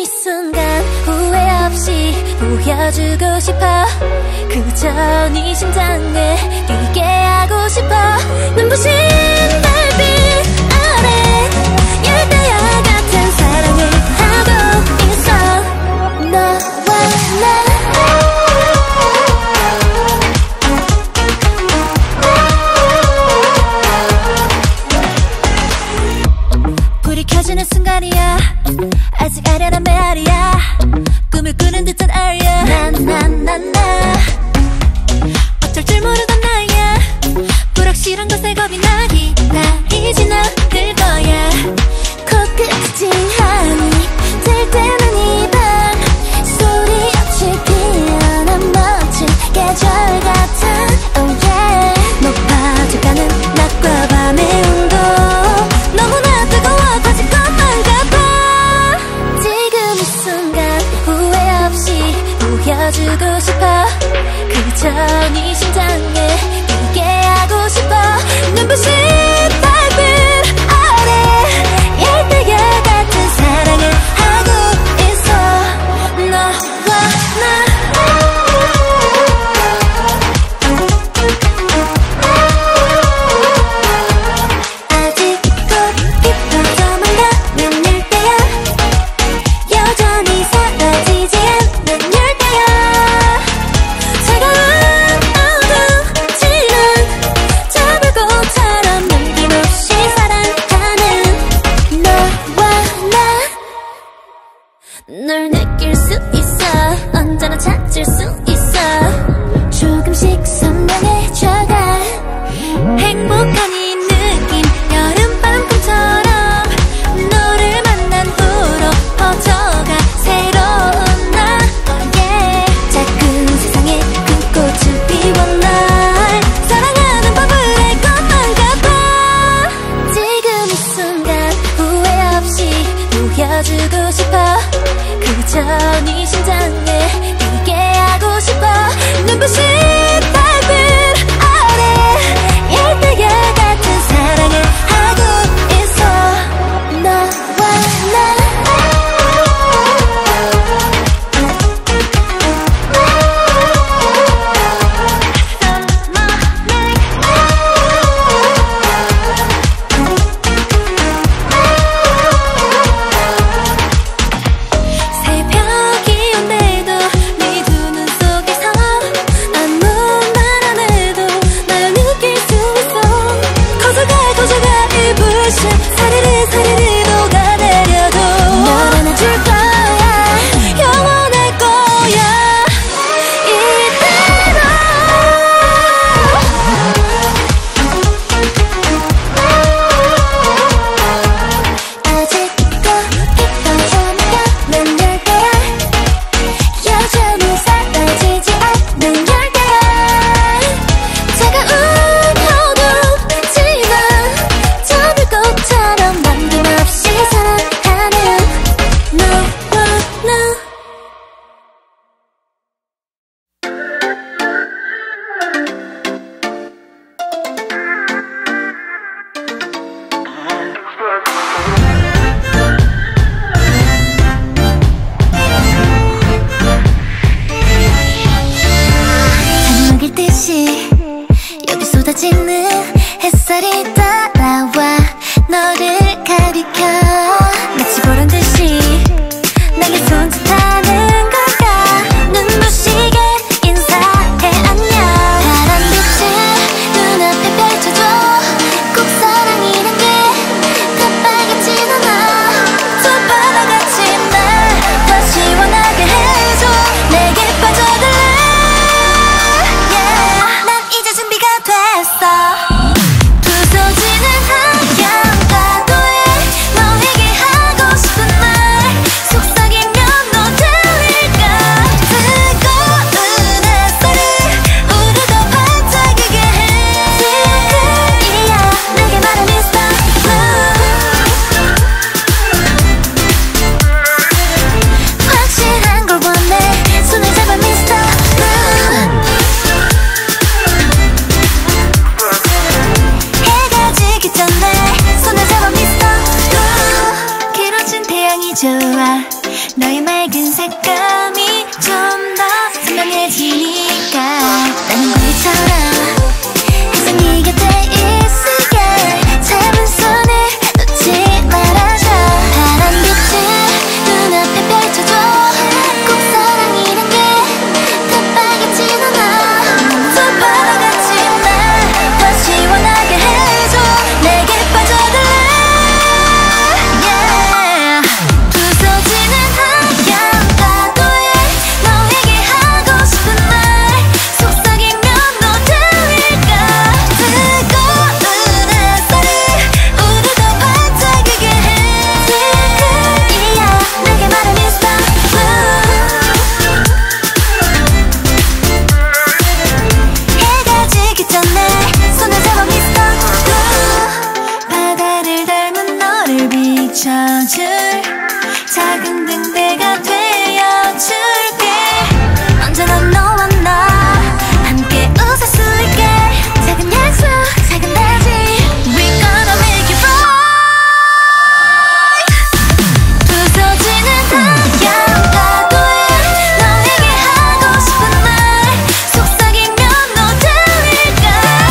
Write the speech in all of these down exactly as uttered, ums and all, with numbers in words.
이 순간 후회 없이 보여주고 싶어. 그저 네 심장에 뛰게 하고 싶어. 눈부신 달빛 아래 열대야 같은 사랑을 하고 있어. 너와 나 불이 켜지는 순간이야. 아직 아련한 메아리야. 꿈을 꾸는 듯한 아리야. 나나나나 어쩔 줄 모르던 나야. 불확실한 것에 겁이 나기 나이진 않을 거야. 코끝이 찡하니 들 때는 이 밤 소리 없이 피어난 멋진 계절 같은 oh yeah. 높아져가는 낮과 밤의 온도 너무나 뜨거워 터질 것만 같아. 지금 이 순간 후회 없이 보여주고 싶어. 그저 네 심장에 뛰게 하고 싶어. 눈부신 달빛 아래 열대야 같은 사랑을 하고 있어. 너와 나 널 느낄 수 있어. 언제나 찾을 수 있어. 조금씩 선명해져가 행복한 이 느낌 여름밤 꿈처럼 너를 만난 후로 퍼져가 새로운 나 oh yeah. 작은 세상에 큰 꽃을 피워 날 사랑하는 법을 알 것만 같아. 지금 이 순간 후회 없이 보여주고 싶어. 그저 네 심장에 뛰게 하고 싶어. 눈부신 달빛 아래 열대야 같은 사랑을 하고 있어. 너와 나 사르르 사르르 녹아내려도 널 안아줄 거야. 영원할 거야. 이대로 아직도 깊어져나가는 열대야. 여전히 사라지지 않는 열대야. 차가운 어둠지만 저 불꽃처럼 남김없이 사랑하는 너와 나. 잠 녹일 듯이 여기 쏟아지는 햇살이 따라와 너를 가리켜. 마치 보란 듯이 나를 손짓하는 걸까. 눈부시게 인사해 안녕. 파란빛을 눈앞에 펼쳐줘. 꼭 사랑이란 게 다 빨갛진 않아. 저 바다같이 날 더 시원하게 해줘. 내게 빠져들래 yeah. 난 이제 준비가 됐어. 부서지는 하얀 파도에 너에게 하고 싶은 말 속삭이면 너 들릴까. 뜨거운 햇살을 우리 더 반짝이게 해. 지금이야 내게 말해 미스터 확실한 걸 원해. 손을 잡아 미스터 해가 지기 전에 손을 잡아 미스터. 길어진 태양이 좋아. 너의 맑은 색감이 좀 더 선명해지니까 나는 거위처럼 항상 네 곁에 있을게. 잡은 손을 놓지 말아줘. 파란빛을 눈앞에 펼쳐줘. 꼭 사랑이란 게 깜빡이진 않아. 손바닥같이 날 더 시원하게 해줘. 내게 빠져들래. Yeah. 부서지는 하얀 파도에 너에게 하고 싶은 말. 속삭이면 너 들릴까. 뜨거운 햇살이 우리 더 반짝이게 해. 지금이야 내게 말해 미스터 해가 지기 전에 손을 잡아 미스터 바다를 닮은 너를 비춰줄 작은 등대가 되어줄게. 언제나 너와 나 함께 웃을 수 있게. 작은 약속 작은 다짐 We're gonna make it right. 부서지는 하얀 파도에 너에게 하고 싶은 말. 속삭이면 너 들릴까.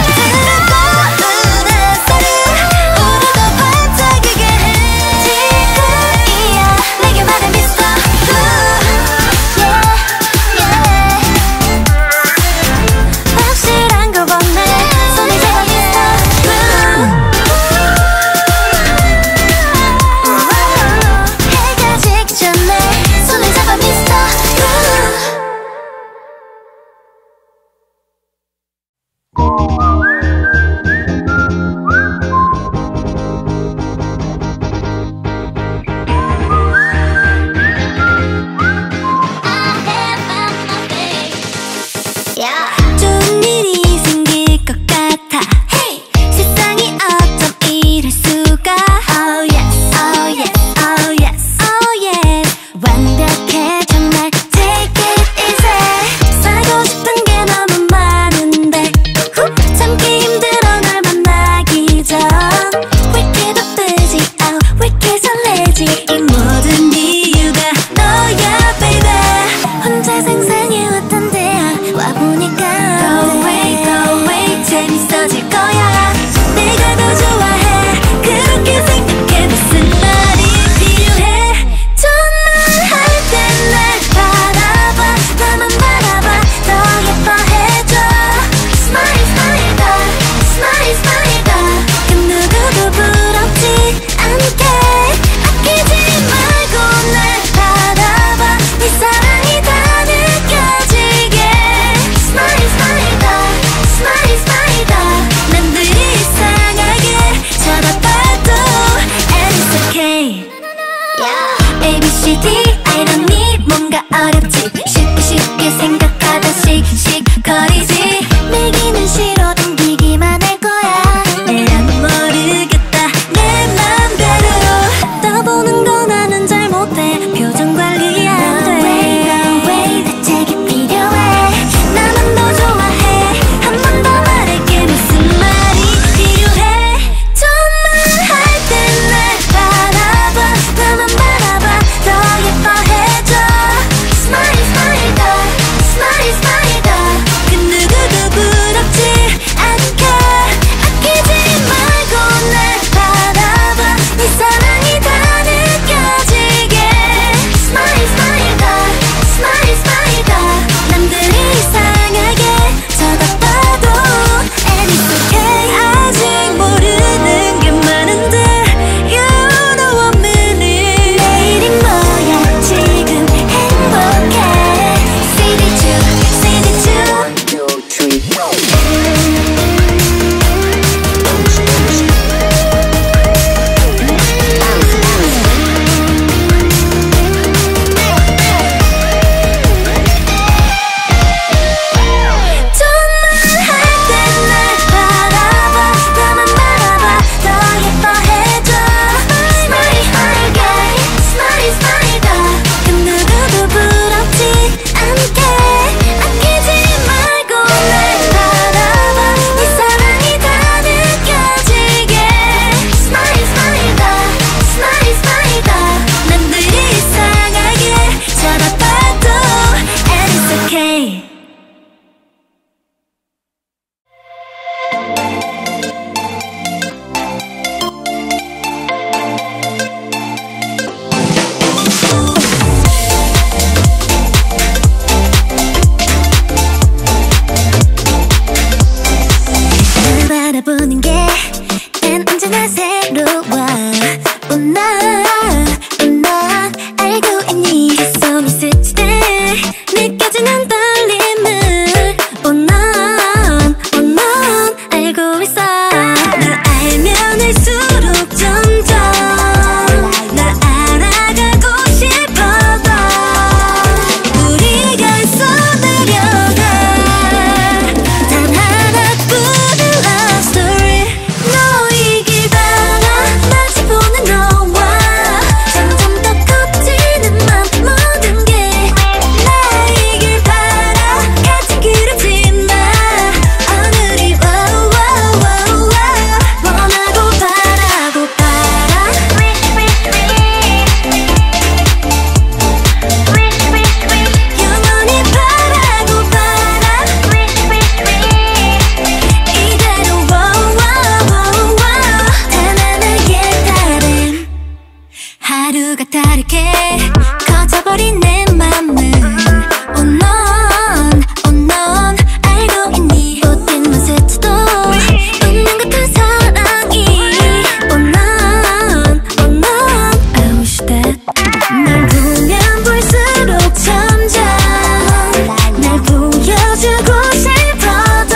뜨거운 햇살이 우리 더 반짝이게 해. 지금이야 내게 말해 미스터 확실한 걸 원해. 손을 잡아 미스터 해가 지기 전에 손을 잡아 미스터 좋은 일이 생길 것 같아. 세상이 어쩜 이럴 수가. Oh yes, oh yes, oh yes, oh yes. 완벽해 정말 take it easy. 살고 싶은 게 너무 많은데 후, 참기 힘들어 널 만나기 전. 왜 이렇게 바쁘지 oh, 왜 이렇게 설레지. 이 모든 이유가 너야 baby. 혼자 상상해왔던 대화 와보니까 Go away, go away 재밌어질 거야. 내가 더 좋아해 그렇게 생각해. 무슨 말이 필요해. 좋은 말 할 땐 날 바라봐. 나만 바라봐. 더 예뻐해줘. Smile, smile 더 Smile, smile 더. 그 누구도 부럽지 않게. 아끼지 말고 날 바라봐. 네 사랑이 다 느껴지게. Smile, smile 더 Smile, smile 더. 남들이 이상하게 쳐다봐도 And it's okay. A, B, C, D I don't need 뭔가 어렵지. 쉽게 쉽게 생각하다 씩씩거리지. 내기는 싫어 덤비기만 할 거야. 난 모르겠다 내 맘대로. 떠보는 거 나는 잘 못해. 표정 관리 안 돼. No way, no way 대책이 필요해. 나만 더 좋아해. 한 번 더 말할게. 무슨 말이 필요해. 좋은 말 할 땐 날 바라봐. 나만 바라봐. 더 예뻐해줘. Smile, smile 커져버린 내 맘을 Oh 넌, oh 넌 알고 있니 꽃빛만 스쳐도 웃는 듯한 사랑이 Oh 넌, oh 넌 I wish that 날 보면 볼수록 점점 날 보여주고 싶어도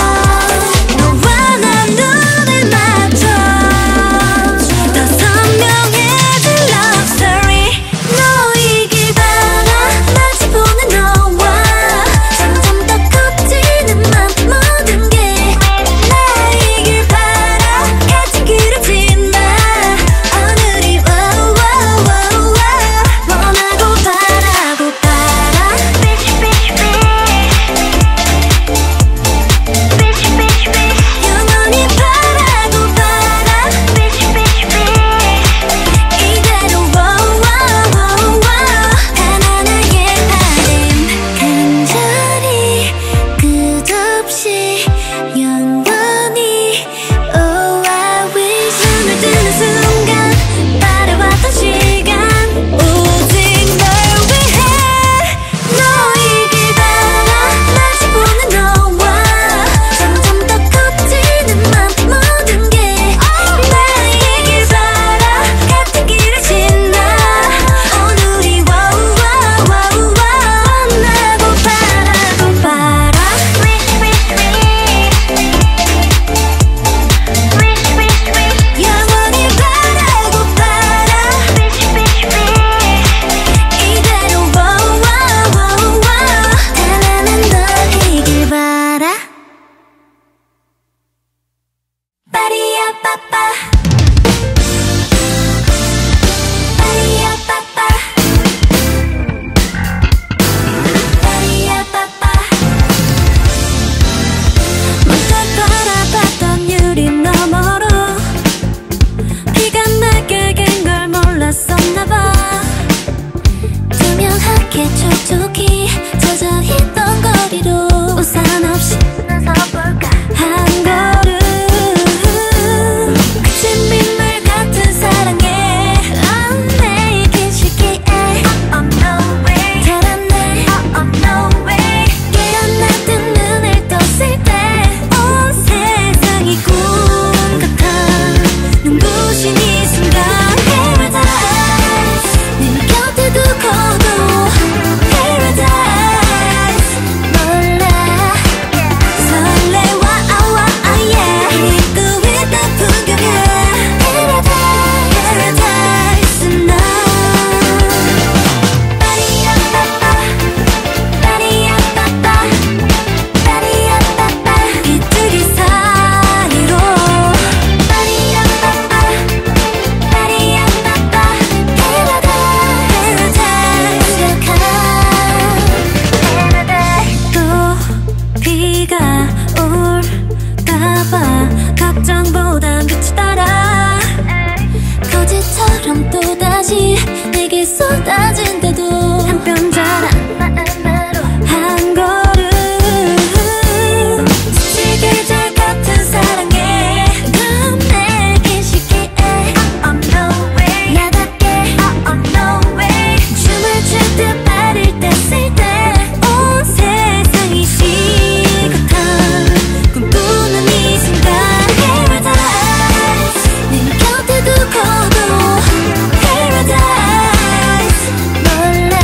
너와 난 눈을 맞춰 더 선명해진 love story 너이길 바라 마치 보는 너와 점점 더 커지는 맘 모든 게 나이길 바라 같은 길을 지나 오늘이 wow wow wow wow 원하고 바라고 바라 Bitch bitch bitch bitch bitch bitch 영원히 바라고 바라 Bitch bitch bitch 이대로 wow wow wow wow 하나하나의 바람 간절히 끝없이 영원히 Oh I wish 눈을 뜨는 순간 바래왔던 시간 오직 널 위해 너이길 바라 마치 보는 너와 점점 더 커지는 맘 모든 게 나이길 바라 같은 길을 지나 오늘이 wow wow wow wow 원하고 바라고 바라 Wish wish wish Wish wish wish 영원히 바라고 바라 Wish wish wish 이대로 wow wow wow wow 단 하나는 너이길 바라 빠리야 빠빠 빠리야 빠빠 빠리야 빠빠 먼저 바라봤던 유리 너머로 비가 나게 갠 걸 몰랐었나봐 투명하게 촉촉히 젖어 있던 거리로 우산 없이 나서볼까 한 걸음 그친 빗물 같은 사랑에 I'm making 시기에 Oh no way 달았네 Oh no way 깨어났던 눈을 떴을 때 온 세상이 꿈 같아 눈부신 이 순간 Paradise 내 곁에 두고도 Paradise 몰라 설레와 아와 아예 잊고 있던 풍경에 Paradise Paradise 넌 빠리야 빠빠 빠리야 빠빠 빠리야 빠빠 이틀이 사이로 빠리야 빠빠 빠리야 빠빠 Paradise Paradise 약한 Paradise 또 비가 올까봐 걱정보단 빛이 따라 거짓처럼 또다시 내게 쏟아진대도 한뼘 자란 마음으로 한 걸음 지칠 계절 같은 사랑에 넌 내게 시기에 Oh no way 나답게 Oh no way 춤을 출 듯 발을 뗐을 때 온 세상이 시각한 꿈꾸는 이 순간 Paradise 내 곁에 두고도 Paradise 몰라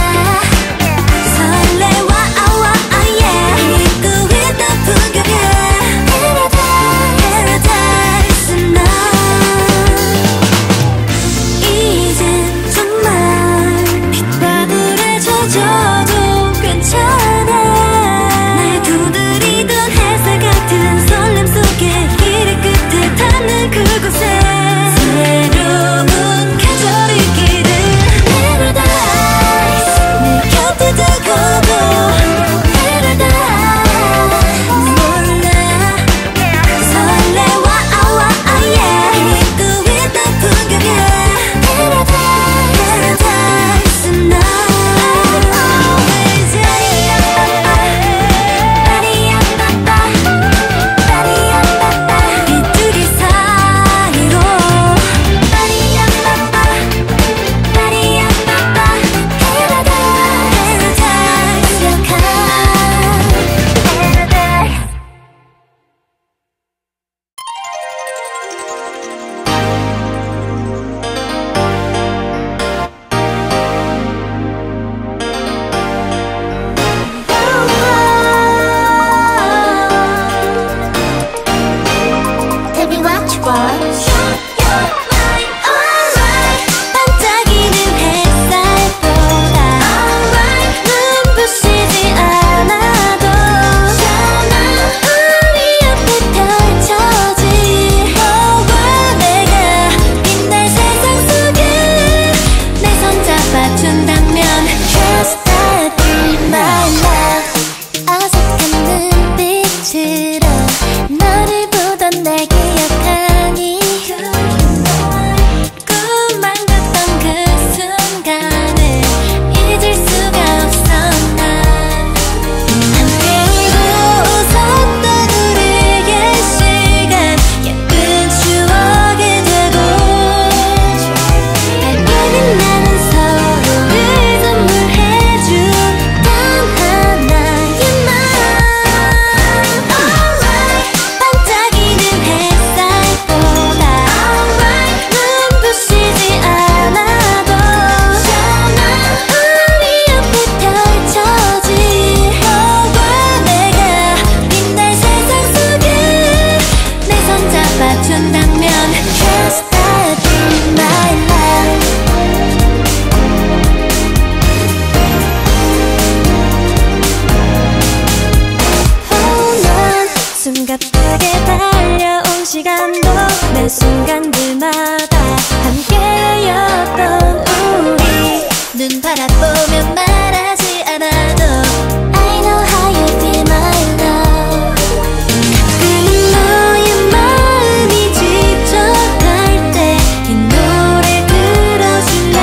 바라보면 말하지 않아도 I know how you feel my love. 가끔은 너의 마음이 직접 갈 때 이 노래 들어줄래.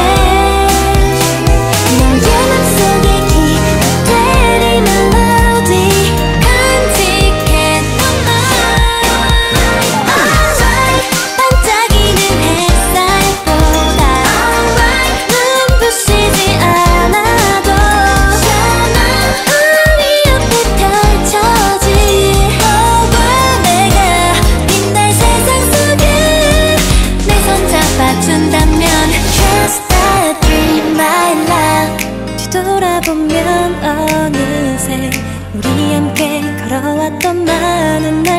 너의 맘속에 기대리 멜로디 간직했던 말. Alright 반짝이는 햇살보다 Alright 눈부시지 않아도 우리 옆에 펼쳐진 Oh 내가 빛날 세상 속에 내 손 잡아준다면 Just that dream my love. 뒤돌아보면 어느새 우리 함께 걸어왔던 많은